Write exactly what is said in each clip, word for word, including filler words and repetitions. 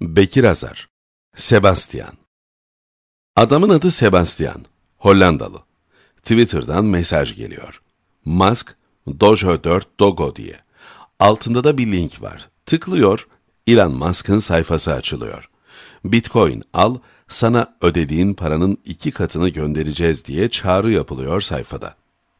Bekir Azar, Sebastian. Adamın adı Sebastian, Hollandalı. Twitter'dan mesaj geliyor. Musk, Dojo dört Dogo diye. Altında da bir link var. Tıklıyor, Elon Musk'ın sayfası açılıyor. Bitcoin al, sana ödediğin paranın iki katını göndereceğiz diye çağrı yapılıyor sayfada.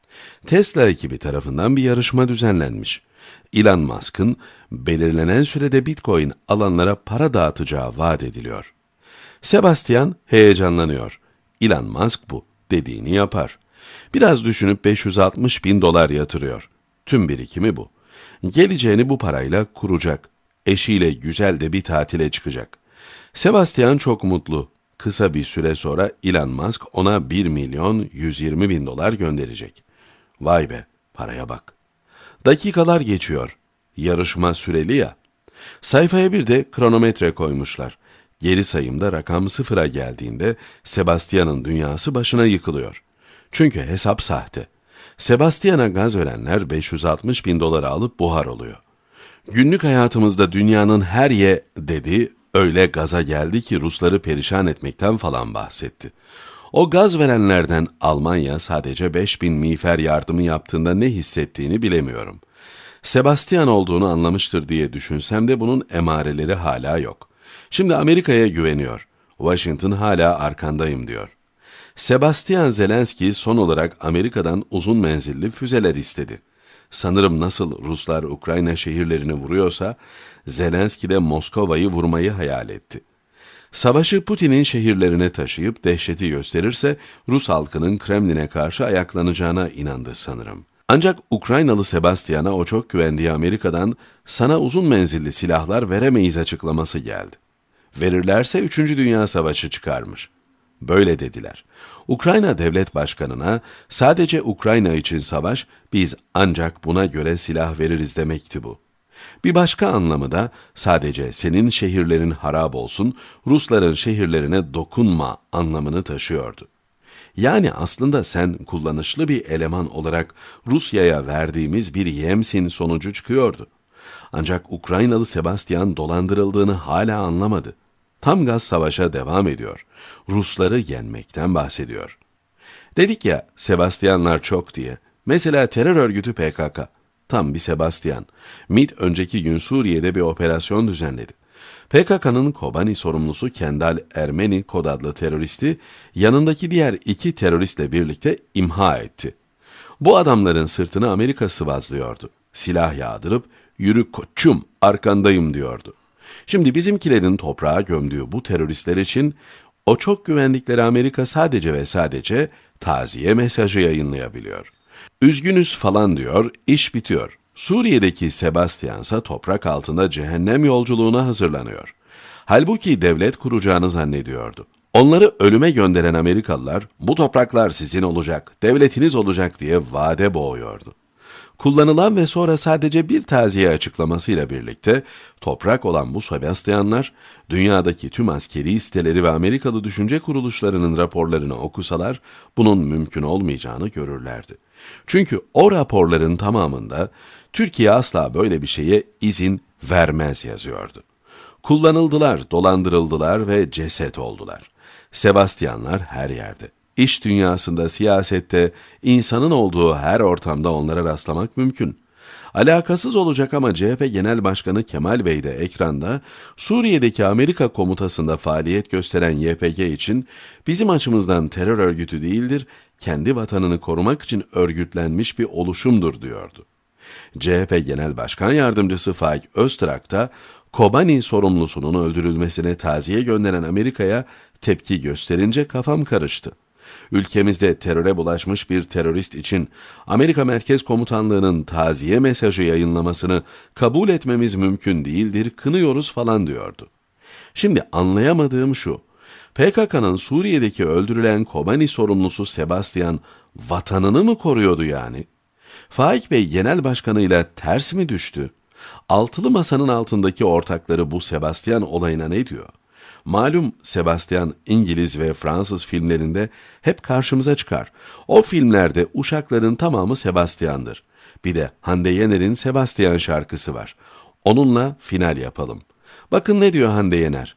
Tesla ekibi tarafından bir yarışma düzenlenmiş. Elon Musk'ın belirlenen sürede Bitcoin alanlara para dağıtacağı vaat ediliyor. Sebastian heyecanlanıyor. Elon Musk bu, dediğini yapar. Biraz düşünüp beş yüz altmış bin dolar yatırıyor. Tüm birikimi bu. Geleceğini bu parayla kuracak. Eşiyle güzel de bir tatile çıkacak. Sebastian çok mutlu. Kısa bir süre sonra Elon Musk ona bir milyon yüz yirmi bin dolar gönderecek. Vay be, paraya bak. Dakikalar geçiyor. Yarışma süreli ya. Sayfaya bir de kronometre koymuşlar. Geri sayımda rakam sıfıra geldiğinde Sebastian'ın dünyası başına yıkılıyor. Çünkü hesap sahte. Sebastian'a gaz verenler beş yüz altmış bin doları alıp buhar oluyor. Günlük hayatımızda dünyanın her ye dedi, öyle gaza geldi ki Rusları perişan etmekten falan bahsetti. O gaz verenlerden Almanya sadece beş bin miğfer yardımı yaptığında ne hissettiğini bilemiyorum. Sebastian olduğunu anlamıştır diye düşünsem de bunun emareleri hala yok. Şimdi Amerika'ya güveniyor. Washington hala arkandayım diyor. Sebastian Zelenski son olarak Amerika'dan uzun menzilli füzeler istedi. Sanırım nasıl Ruslar Ukrayna şehirlerini vuruyorsa, Zelenski de Moskova'yı vurmayı hayal etti. Savaşı Putin'in şehirlerine taşıyıp dehşeti gösterirse Rus halkının Kremlin'e karşı ayaklanacağına inandı sanırım. Ancak Ukraynalı Sebastian'a o çok güvendiği Amerika'dan sana uzun menzilli silahlar veremeyiz açıklaması geldi. Verirlerse üçüncü Dünya Savaşı çıkarmış. Böyle dediler. Ukrayna Devlet Başkanı'na sadece Ukrayna için savaş, biz ancak buna göre silah veririz demekti bu. Bir başka anlamı da sadece senin şehirlerin harap olsun, Rusların şehirlerine dokunma anlamını taşıyordu. Yani aslında sen kullanışlı bir eleman olarak Rusya'ya verdiğimiz bir yemsin sonucu çıkıyordu. Ancak Ukraynalı Sebastian dolandırıldığını hala anlamadı. Tam gaz savaşa devam ediyor. Rusları yenmekten bahsediyor. Dedik ya Sebastianlar çok diye. Mesela terör örgütü P K K. Tam bir Sebastian. MİT önceki gün Suriye'de bir operasyon düzenledi. P K K'nın Kobani sorumlusu Kendal Ermeni kod adlı teröristi yanındaki diğer iki teröristle birlikte imha etti. Bu adamların sırtını Amerika sıvazlıyordu. Silah yağdırıp yürü koçum arkandayım diyordu. Şimdi bizimkilerin toprağa gömdüğü bu teröristler için o çok güvendikleri Amerika sadece ve sadece taziye mesajı yayınlayabiliyor. Üzgünüz falan diyor, iş bitiyor. Suriye'deki Sebastian ise toprak altında cehennem yolculuğuna hazırlanıyor. Halbuki devlet kuracağını zannediyordu. Onları ölüme gönderen Amerikalılar, bu topraklar sizin olacak, devletiniz olacak diye vade boğuyordu. Kullanılan ve sonra sadece bir taziye açıklamasıyla birlikte toprak olan bu Sebastianlar, dünyadaki tüm askeri siteleri ve Amerikalı düşünce kuruluşlarının raporlarını okusalar, bunun mümkün olmayacağını görürlerdi. Çünkü o raporların tamamında Türkiye asla böyle bir şeye izin vermez yazıyordu. Kullanıldılar, dolandırıldılar ve ceset oldular. Sebastianlar her yerde. İş dünyasında, siyasette, insanın olduğu her ortamda onlara rastlamak mümkün. Alakasız olacak ama C H P Genel Başkanı Kemal Bey de ekranda Suriye'deki Amerika komutasında faaliyet gösteren Y P G için bizim açımızdan terör örgütü değildir, kendi vatanını korumak için örgütlenmiş bir oluşumdur diyordu. C H P Genel Başkan Yardımcısı Faik Öztrak da Kobani sorumlusunun öldürülmesine taziye gönderen Amerika'ya tepki gösterince kafam karıştı. Ülkemizde teröre bulaşmış bir terörist için Amerika Merkez Komutanlığı'nın taziye mesajı yayınlamasını kabul etmemiz mümkün değildir, kınıyoruz falan diyordu. Şimdi anlayamadığım şu, P K K'nın Suriye'deki öldürülen Kobani sorumlusu Sebastian vatanını mı koruyordu yani? Faik Bey Genel Başkanı'yla ters mi düştü? Altılı masanın altındaki ortakları bu Sebastian olayına ne diyor? Malum Sebastian İngiliz ve Fransız filmlerinde hep karşımıza çıkar. O filmlerde uşakların tamamı Sebastian'dır. Bir de Hande Yener'in Sebastian şarkısı var. Onunla final yapalım. Bakın ne diyor Hande Yener.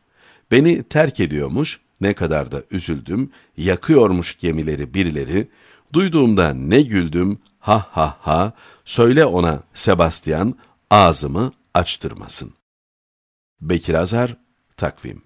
Beni terk ediyormuş, ne kadar da üzüldüm, yakıyormuş gemileri birileri, duyduğumda ne güldüm, ha ha ha, söyle ona Sebastian, ağzımı açtırmasın. Bekir Azar, Takvim.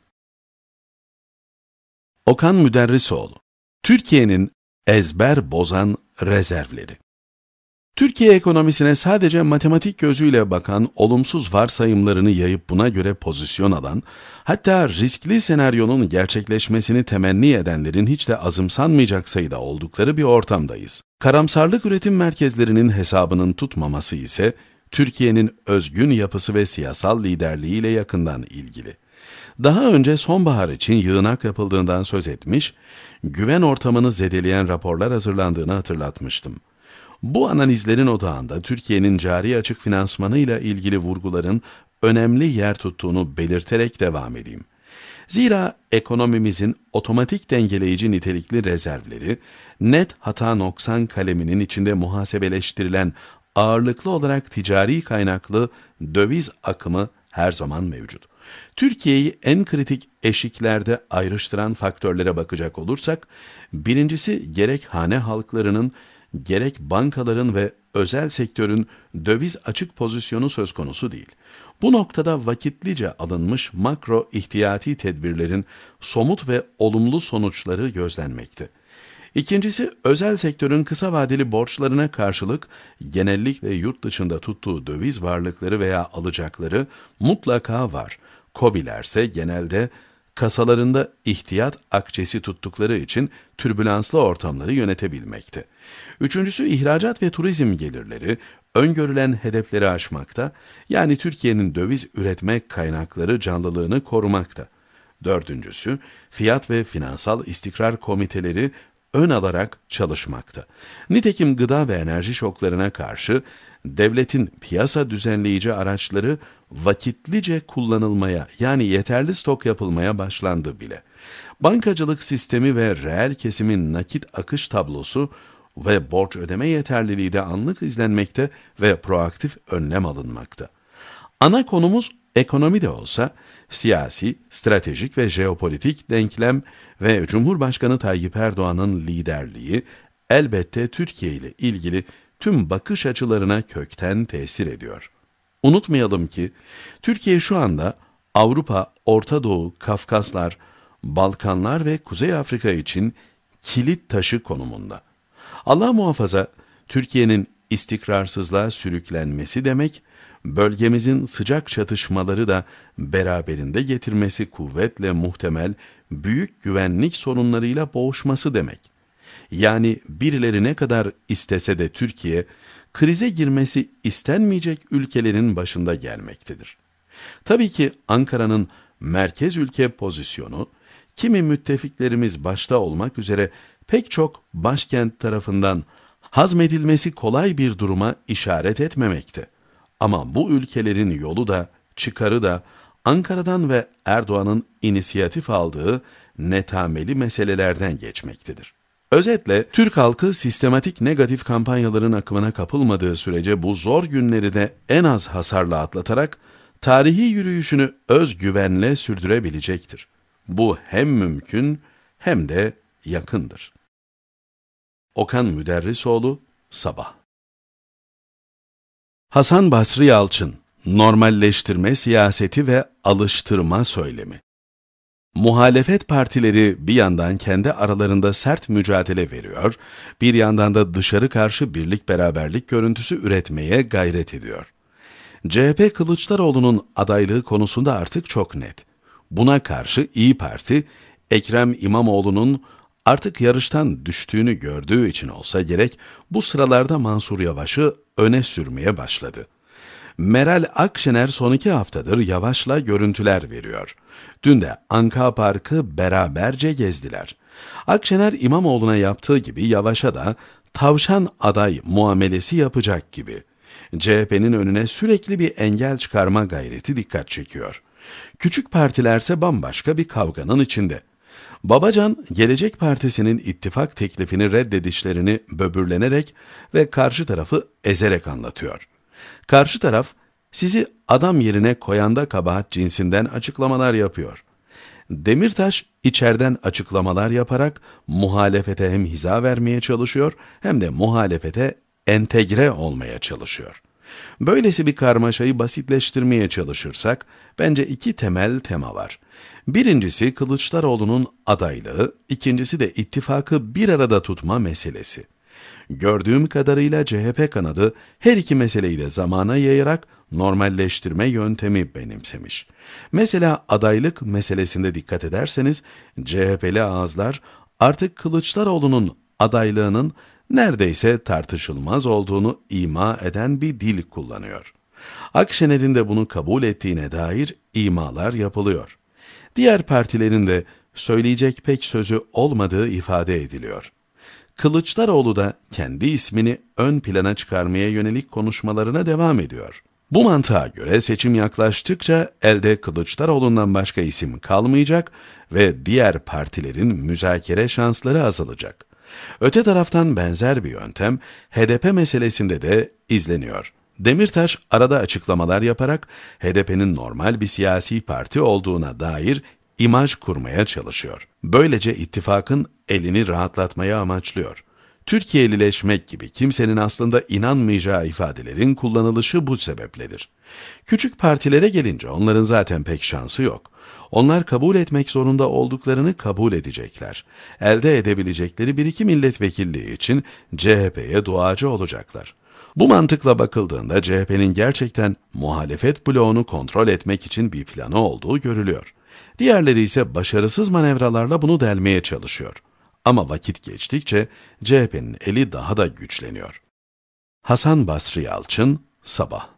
Okan Müderrisoğlu, Türkiye'nin ezber bozan rezervleri. Türkiye ekonomisine sadece matematik gözüyle bakan, olumsuz varsayımlarını yayıp buna göre pozisyon alan, hatta riskli senaryonun gerçekleşmesini temenni edenlerin hiç de azımsanmayacak sayıda oldukları bir ortamdayız. Karamsarlık üretim merkezlerinin hesabının tutmaması ise Türkiye'nin özgün yapısı ve siyasal liderliğiyle yakından ilgili. Daha önce sonbahar için yığınak yapıldığından söz etmiş, güven ortamını zedeleyen raporlar hazırlandığını hatırlatmıştım. Bu analizlerin odağında Türkiye'nin cari açık finansmanıyla ilgili vurguların önemli yer tuttuğunu belirterek devam edeyim. Zira ekonomimizin otomatik dengeleyici nitelikli rezervleri, net hata noksan kaleminin içinde muhasebeleştirilen ağırlıklı olarak ticari kaynaklı döviz akımı her zaman mevcut. Türkiye'yi en kritik eşiklerde ayrıştıran faktörlere bakacak olursak, birincisi gerek hane halklarının, gerek bankaların ve özel sektörün döviz açık pozisyonu söz konusu değil. Bu noktada vakitlice alınmış makro ihtiyati tedbirlerin somut ve olumlu sonuçları gözlenmekte. İkincisi, özel sektörün kısa vadeli borçlarına karşılık genellikle yurt dışında tuttuğu döviz varlıkları veya alacakları mutlaka var. KOBİ'lerse genelde kasalarında ihtiyat akçesi tuttukları için türbülanslı ortamları yönetebilmekte. Üçüncüsü, ihracat ve turizm gelirleri öngörülen hedefleri aşmakta, yani Türkiye'nin döviz üretme kaynakları canlılığını korumakta. Dördüncüsü, fiyat ve finansal istikrar komiteleri ön alarak çalışmakta. Nitekim gıda ve enerji şoklarına karşı devletin piyasa düzenleyici araçları vakitlice kullanılmaya, yani yeterli stok yapılmaya başlandı bile. Bankacılık sistemi ve reel kesimin nakit akış tablosu ve borç ödeme yeterliliği de anlık izlenmekte ve proaktif önlem alınmakta. Ana konumuz ekonomi de olsa, siyasi, stratejik ve jeopolitik denklem ve Cumhurbaşkanı Tayyip Erdoğan'ın liderliği elbette Türkiye ile ilgili tüm bakış açılarına kökten tesir ediyor. Unutmayalım ki Türkiye şu anda Avrupa, Orta Doğu, Kafkaslar, Balkanlar ve Kuzey Afrika için kilit taşı konumunda. Allah muhafaza, Türkiye'nin istikrarsızlığa sürüklenmesi demek, bölgemizin sıcak çatışmaları da beraberinde getirmesi kuvvetle muhtemel büyük güvenlik sorunlarıyla boğuşması demek. Yani birileri ne kadar istese de Türkiye, krize girmesi istenmeyecek ülkelerin başında gelmektedir. Tabii ki Ankara'nın merkez ülke pozisyonu, kimi müttefiklerimiz başta olmak üzere pek çok başkent tarafından hazmedilmesi kolay bir duruma işaret etmemekte. Ama bu ülkelerin yolu da, çıkarı da Ankara'dan ve Erdoğan'ın inisiyatif aldığı netameli meselelerden geçmektedir. Özetle, Türk halkı sistematik negatif kampanyaların akımına kapılmadığı sürece bu zor günleri de en az hasarla atlatarak tarihi yürüyüşünü özgüvenle sürdürebilecektir. Bu hem mümkün hem de yakındır. Okan Müderrisoğlu, Sabah. Hasan Basri Yalçın, normalleştirme siyaseti ve alıştırma söylemi. Muhalefet partileri bir yandan kendi aralarında sert mücadele veriyor, bir yandan da dışarı karşı birlik beraberlik görüntüsü üretmeye gayret ediyor. C H P Kılıçdaroğlu'nun adaylığı konusunda artık çok net. Buna karşı İYİ Parti, Ekrem İmamoğlu'nun artık yarıştan düştüğünü gördüğü için olsa gerek, bu sıralarda Mansur Yavaş'ı öne sürmeye başladı. Meral Akşener son iki haftadır Yavaş'la görüntüler veriyor. Dün de Anka Park'ı beraberce gezdiler. Akşener İmamoğlu'na yaptığı gibi Yavaş'a da tavşan aday muamelesi yapacak gibi. C H P'nin önüne sürekli bir engel çıkarma gayreti dikkat çekiyor. Küçük partilerse bambaşka bir kavganın içinde. Babacan, Gelecek Partisi'nin ittifak teklifini reddedişlerini böbürlenerek ve karşı tarafı ezerek anlatıyor. Karşı taraf, sizi adam yerine koyanda kabahat cinsinden açıklamalar yapıyor. Demirtaş içeriden açıklamalar yaparak muhalefete hem hiza vermeye çalışıyor hem de muhalefete entegre olmaya çalışıyor. Böylesi bir karmaşayı basitleştirmeye çalışırsak bence iki temel tema var. Birincisi Kılıçdaroğlu'nun adaylığı, ikincisi de ittifakı bir arada tutma meselesi. Gördüğüm kadarıyla C H P kanadı her iki meseleyi de zamana yayarak normalleştirme yöntemi benimsemiş. Mesela adaylık meselesinde dikkat ederseniz C H P'li ağızlar artık Kılıçdaroğlu'nun adaylığının neredeyse tartışılmaz olduğunu ima eden bir dil kullanıyor. Akşener'in de bunu kabul ettiğine dair imalar yapılıyor. Diğer partilerin de söyleyecek pek sözü olmadığı ifade ediliyor. Kılıçdaroğlu da kendi ismini ön plana çıkarmaya yönelik konuşmalarına devam ediyor. Bu mantığa göre seçim yaklaştıkça elde Kılıçdaroğlu'ndan başka isim kalmayacak ve diğer partilerin müzakere şansları azalacak. Öte taraftan benzer bir yöntem H D P meselesinde de izleniyor. Demirtaş arada açıklamalar yaparak H D P'nin normal bir siyasi parti olduğuna dair imaj kurmaya çalışıyor. Böylece ittifakın elini rahatlatmaya amaçlıyor. Türkiye'lileşmek gibi kimsenin aslında inanmayacağı ifadelerin kullanılışı bu sebepledir. Küçük partilere gelince onların zaten pek şansı yok. Onlar kabul etmek zorunda olduklarını kabul edecekler. Elde edebilecekleri bir iki milletvekilliği için C H P'ye duacı olacaklar. Bu mantıkla bakıldığında C H P'nin gerçekten muhalefet bloğunu kontrol etmek için bir planı olduğu görülüyor. Diğerleri ise başarısız manevralarla bunu delmeye çalışıyor. Ama vakit geçtikçe C H P'nin eli daha da güçleniyor. Hasan Basri Yalçın, Sabah.